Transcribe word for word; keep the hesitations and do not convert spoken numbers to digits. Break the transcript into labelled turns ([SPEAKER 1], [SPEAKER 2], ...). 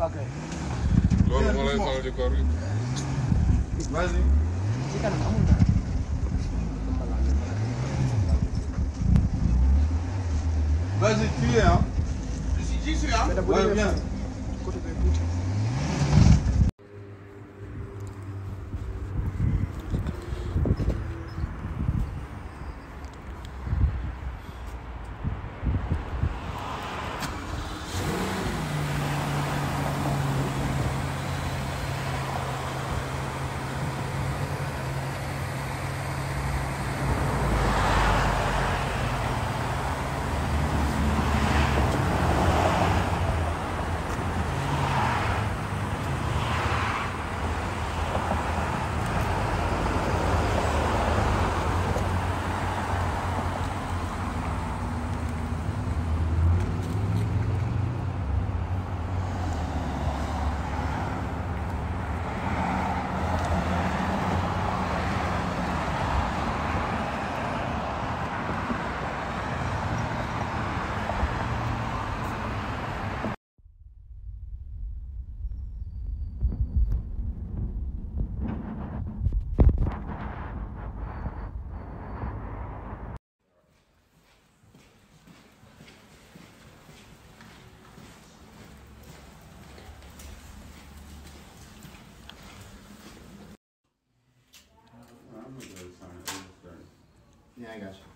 [SPEAKER 1] ok.
[SPEAKER 2] loolu moo lay sonal ci koor gi.
[SPEAKER 3] vas-y.
[SPEAKER 1] ci kanam amul dara.
[SPEAKER 3] Vas-y, tu es, hein?
[SPEAKER 4] Je suis, j'y suis, hein?
[SPEAKER 3] Ouais, viens. Yeah, I got you.